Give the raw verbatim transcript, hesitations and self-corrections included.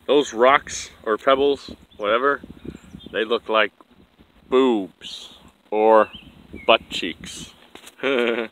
Those rocks or pebbles, whatever, they look like boobs or butt cheeks.